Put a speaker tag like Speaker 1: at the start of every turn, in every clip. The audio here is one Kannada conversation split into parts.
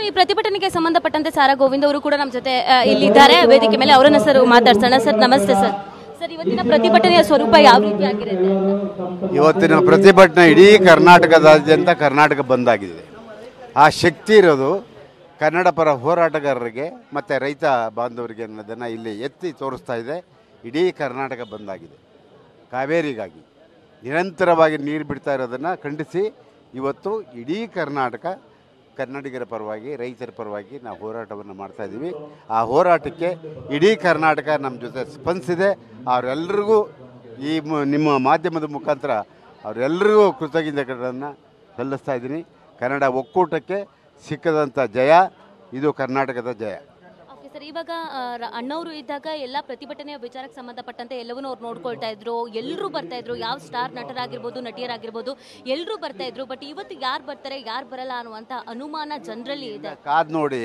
Speaker 1: ಈ ಪ್ರತಿಭಟನೆಗೆ ಸಂಬಂಧಪಟ್ಟಂತೆ ಸಾರಾ ಗೋವಿಂದ್ ಅವರು ಕೂಡ ನಮ್ಮ ಜೊತೆ ಇಲ್ಲಿದ್ದಾರೆ ವೇದಿಕೆ ಮೇಲೆ. ಅವರನ್ನ ಸರ್ ಮಾತಾಡ್ಸೋಣ. ಸರ್ ನಮಸ್ತೆ ಸರ್. ಸರ್ ಇವತ್ತಿನ ಪ್ರತಿಭಟನೆಯ ಸ್ವರೂಪ ಯಾವ ರೀತಿ ಆಗಿರುತ್ತೆ?
Speaker 2: ಇವತ್ತಿನ ಪ್ರತಿಭಟನೆ ಇಡೀ ಕರ್ನಾಟಕದಾದ್ಯಂತ ಕರ್ನಾಟಕ ಬಂದ್ ಆಗಿದೆ. ಆ ಶಕ್ತಿ ಇರೋದು ಕನ್ನಡ ಪರ ಹೋರಾಟಗಾರರಿಗೆ ಮತ್ತು ರೈತ ಬಾಂಧವರಿಗೆ ಅನ್ನೋದನ್ನು ಇಲ್ಲಿ ಎತ್ತಿ ತೋರಿಸ್ತಾ ಇದೆ. ಇಡೀ ಕರ್ನಾಟಕ ಬಂದಾಗಿದೆ. ಕಾವೇರಿಗಾಗಿ ನಿರಂತರವಾಗಿ ನೀರು ಬಿಡ್ತಾ ಇರೋದನ್ನು ಖಂಡಿಸಿ ಇವತ್ತು ಇಡೀ ಕರ್ನಾಟಕ ಕನ್ನಡಿಗರ ಪರವಾಗಿ ರೈತರ ಪರವಾಗಿ ನಾವು ಹೋರಾಟವನ್ನು ಮಾಡ್ತಾಯಿದ್ದೀವಿ. ಆ ಹೋರಾಟಕ್ಕೆ ಇಡೀ ಕರ್ನಾಟಕ ನಮ್ಮ ಜೊತೆ ಸ್ಪಂದಿಸಿದೆ. ಅವರೆಲ್ಲರಿಗೂ ಈ ನಿಮ್ಮ ಮಾಧ್ಯಮದ ಮುಖಾಂತರ ಅವರೆಲ್ಲರಿಗೂ ಕೃತಜ್ಞತೆಗಳನ್ನು ಸಲ್ಲಿಸ್ತಾ ಇದ್ದೀನಿ. ಕನ್ನಡ ಒಕ್ಕೂಟಕ್ಕೆ ಸಿಕ್ಕದಂಥ ಜಯ ಇದು ಕರ್ನಾಟಕದ ಜಯ.
Speaker 1: ಓಕೆ ಸರ್, ಇವಾಗ ಅಣ್ಣವರು ಇದ್ದಾಗ ಎಲ್ಲ ಪ್ರತಿಭಟನೆಯ ವಿಚಾರಕ್ಕೆ ಸಂಬಂಧಪಟ್ಟಂತೆ ಎಲ್ಲವನ್ನೂ ಅವ್ರು ನೋಡ್ಕೊಳ್ತಾ ಇದ್ರು, ಎಲ್ಲರೂ ಬರ್ತಾ ಇದ್ರು, ಯಾವ ಸ್ಟಾರ್ ನಟರಾಗಿರ್ಬೋದು ನಟಿಯರಾಗಿರ್ಬೋದು ಎಲ್ಲರೂ ಬರ್ತಾ ಇದ್ರು. ಬಟ್ ಇವತ್ತು ಯಾರು ಬರ್ತಾರೆ ಯಾರು ಬರಲ್ಲ ಅನ್ನುವಂಥ ಅನುಮಾನ ಜನರಲ್ಲಿ ಇದೆ.
Speaker 2: ಕಾದು ನೋಡಿ,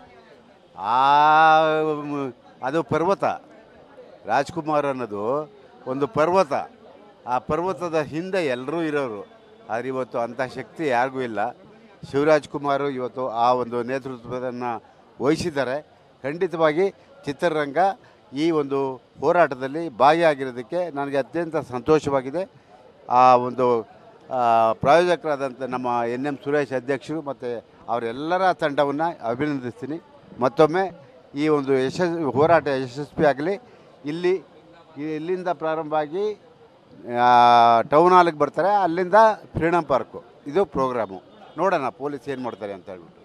Speaker 2: ಅದು ಪರ್ವತ. ರಾಜ್ಕುಮಾರ್ ಅನ್ನೋದು ಒಂದು ಪರ್ವತ. ಆ ಪರ್ವತದ ಹಿಂದೆ ಎಲ್ಲರೂ ಇರೋರು. ಆದರೆ ಇವತ್ತು ಅಂಥ ಶಕ್ತಿ ಯಾರಿಗೂ ಇಲ್ಲ. ಶಿವರಾಜ್ ಕುಮಾರ್ ಇವತ್ತು ಆ ಒಂದು ನೇತೃತ್ವವನ್ನು ವಹಿಸಿದ್ದಾರೆ. ಖಂಡಿತವಾಗಿ ಚಿತ್ರರಂಗ ಈ ಒಂದು ಹೋರಾಟದಲ್ಲಿ ಭಾಗಿಯಾಗಿರೋದಕ್ಕೆ ನನಗೆ ಅತ್ಯಂತ ಸಂತೋಷವಾಗಿದೆ. ಆ ಒಂದು ಪ್ರಾಯೋಜಕರಾದಂಥ ನಮ್ಮ NM ಸುರೇಶ್ ಅಧ್ಯಕ್ಷರು ಮತ್ತು ಅವರೆಲ್ಲರ ತಂಡವನ್ನು ಅಭಿನಂದಿಸ್ತೀನಿ. ಮತ್ತೊಮ್ಮೆ ಈ ಒಂದು ಹೋರಾಟ ಯಶಸ್ವಿಯಾಗಲಿ. ಇಲ್ಲಿಂದ ಪ್ರಾರಂಭ ಆಗಿ ಟೌನ್ ಹಾಲಿಗೆ ಬರ್ತಾರೆ, ಅಲ್ಲಿಂದ ಫ್ರೀಡಮ್ ಪಾರ್ಕು ಇದು ಪ್ರೋಗ್ರಾಮು. ನೋಡೋಣ ಪೊಲೀಸ್ ಏನು ಮಾಡ್ತಾರೆ ಅಂತ ಹೇಳ್ಬಿಟ್ಟು.